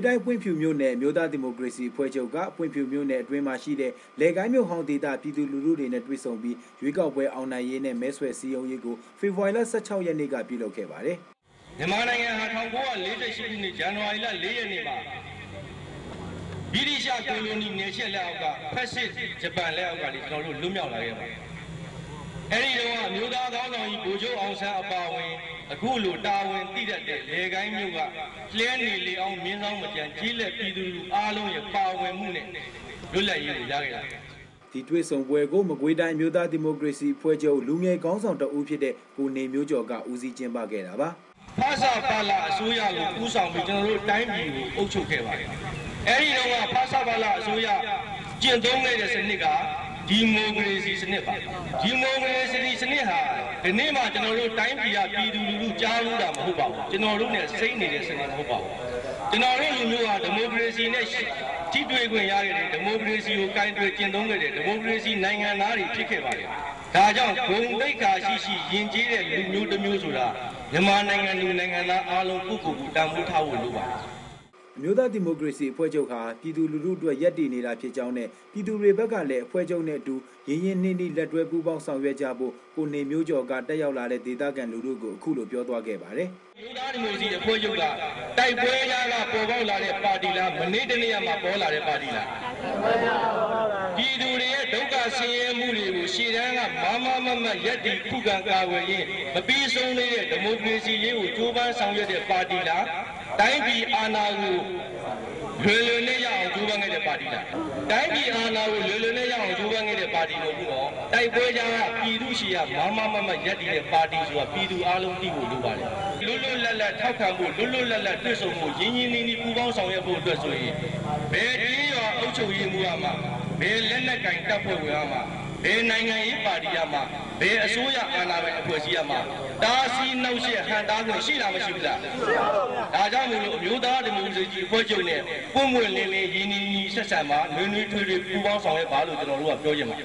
တိုင်းပွင့်ဖြူမြို့နယ်မြို့သားဒီမိုကရေစီအဖွဲ့ချုပ်ကပွင့်ဖြူမြို့နယ်အတွင်းမှာရှိတဲ့လေကိုင်းမြို့ဟောင်းဒေသပြည်သူလူထုတွေနဲ့တွေ့ဆုံပြီးရွေးကောက်ပွဲအောင်နိုင်ရေးနဲ့မဲဆွယ်စည်းရုံးရေးကိုဖေဖော်ဝါရီလ16ရက်နေ့ကပြုလုပ်ခဲ့ပါတယ်။မြန်မာနိုင်ငံဟာ1948ခုနှစ်ဇန်နဝါရီလ4ရက်နေ့မှာဗြိတိရှကိုလိုနီနယ်ချက်လက်အောက်ကဖက်စစ်ဂျပန်လက်အောက်ကနေကျွန်တော်တို့လွတ်မြောက်လာခဲ့ပါတယ်။အဲဒီတော့အမျိုးသားကောင်းဆောင်ကြီးဗိုလ်ချုပ်အောင်ဆန်းအပါအဝင်အခုလိုတာဝန်သိတတ်တဲ့လေကိုင်းမြို့ကလဲနေလေအောင်မြင်းဆောင်မကြံကြီးလက်ပြည်သူလူအားလုံးရဲ့ပါဝင်မှုနဲ့လွတ်လပ်ရေးကိုရခဲ့တာဒီတွေ့ဆုံပွဲကိုမကွေးတိုင်းမျိုးသားဒီမိုကရေစီအဖွဲ့ချုပ်လူငယ်ကောင်းဆောင်တအူးဖြစ်တဲ့ကိုနေမျိုးကျော်ကဦးစီးကျင်းပခဲ့တာပါဖာစာပါလာအစိုးရကိုဦးဆောင်ပြီးကျွန်တော်တို့တိုင်းပြည်ကိုအုပ်ချုပ်ခဲ့ပါတယ်အဲဒီတော့ကဖာစာပါလာအစိုးရကျင့်သုံးခဲ့တဲ့စနစ်ကဒီမိုကရေစီစနစ်ပါဒီမိုကရေစီစနစ်ဟာဒီနေ့မှကျွန်တော်တို့တိုင်းပြည်ကပြည်သူလူထုကြားလို့တာမဟုတ်ပါဘူးကျွန်တော်တို့နဲ့စိတ်နေတဲ့စနစ်မဟုတ်ပါဘူးကျွန်တော်တို့လူမျိုးဟာဒီမိုကရေစီနဲ့ထိတွေ့ခွင့်ရခဲ့တဲ့ဒီမိုကရေစီကိုကင်တွယ်ကျင့်သုံးခဲ့တဲ့ဒီမိုကရေစီနိုင်ငံသားတွေဖြစ်ခဲ့ပါတယ်ဒါကြောင့်ဂုဏ်သိက္ခာရှိယဉ်ကျေးတဲ့လူမျိုးတစ်မျိုးဆိုတာမြန်မာနိုင်ငံလူနိုင်ငံသားအားလုံးပုဂ္ဂိုလ်ကိုတန်ဖိုးထားဖို့လိုပါတယ်အမျိုးသားဒီမိုကရေစီအဖွဲ့ချုပ်ဟာပြည်သူလူထုအတွက်ရည်တည်နေတာဖြစ်ကြောင်းနဲ့ပြည်သူတွေဘက်ကလည်းအဖွဲ့ချုပ်နဲ့အတူရင်းရင်းနှီးနှီးလက်တွဲပူးပေါင်းဆောင်ရွက်ကြဖို့ကိုနေမျိုးကျော်ကတက်ရောက်လာတဲ့ဒေသခံလူထုကိုအခုလိုပြောသွားခဲ့ပါတယ်။အမျိုးသားဒီမိုကရေစီအဖွဲ့ချုပ်ကတိုက်ပွဲရကပေါ်ပေါက်လာတဲ့ပါတီလားမနေ့တနေ့မှပေါ်လာတဲ့ပါတီလား။ပြည်သူတွေရဲ့ဒုက္ခဆင်းရဲမှုတွေကိုရှေ့တန်းကမမရက်တည်ခုခံကာကွယ်ရင်းမပြီးဆုံးသေးတဲ့ဒီမိုကရေစီရေးကိုကြိုးပမ်းဆောင်ရွက်တဲ့ပါတီလား။တိုင်းပြည်အာဏာကိုလွယ်လွယ်နဲ့ရအောင်ကြိုးပမ်းခဲ့တဲ့ပါတီလားတိုင်းပြည်အာဏာကိုလွယ်လွယ်နဲ့ရအောင်ကြိုးပမ်းခဲ့တဲ့ပါတီမဟုတ်ဘူးတော့တိုက်ပွဲကြားကပြည်သူရှိရမရက်တည်တဲ့ပါတီဆိုတာပြည်သူအားလုံးသိဖို့လိုပါတယ်လွတ်လွတ်လပ်လပ်ထောက်ခံဖို့လွတ်လွတ်လပ်လပ်တွေ့ဆုံဖို့ရင်းရင်းနှီးနှီးပူးပေါင်းဆောင်ရွက်ဖို့အတွက်ဆိုရင်ဘယ်ကြီးရောအုပ်ချုပ်ရေးမှုကမှဘယ်လက်နက်ကင်တပ်ဖွဲ့ဝင်ကမှဘယ်နိုင်ငံရေးပါတီကမှဘယ်အစိုးရအာဏာပိုင်အဖွဲ့အစည်းကမှတားဆီးနှောက်ယှက်ဟန်တားခွင့်ရှိလားမရှိဘူးလားဒါကြောင့်မို့လို့အမျိုးသားဒီမိုကရေစီအဖွဲ့ချုပ်နဲ့ပွင့်ပွင့်လင်းလင်းရင်းနှီးနှီးဆက်ဆံမှာနွေးနွေးထွေးထွေးပူးပေါင်းဆောင်ရွက်ပါလို့ကျွန်တော်တို့ကပြောချင်ပါတယ်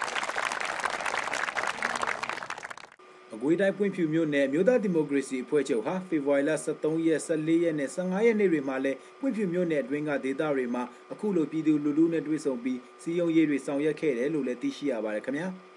အကွေးတိုင်းပွင့်ဖြူမြို့နယ်မြို့သားဒီမိုကရေစီအဖွဲ့ချုပ်ဟာဖေဖော်ဝါရီလ23ရက်14ရက်နဲ့15ရက်နေ့တွေမှာလည်းပွင့်ဖြူမြို့နယ်အတွင်းကဒေသတွေမှာအခုလိုပြည်သူလူထုနဲ့တွေ့ဆုံပြီးစီယုံရေးတွေဆောင်ရွက်ခဲ့တယ်လို့လည်းသိရှိရပါတယ်ခင်ဗျာ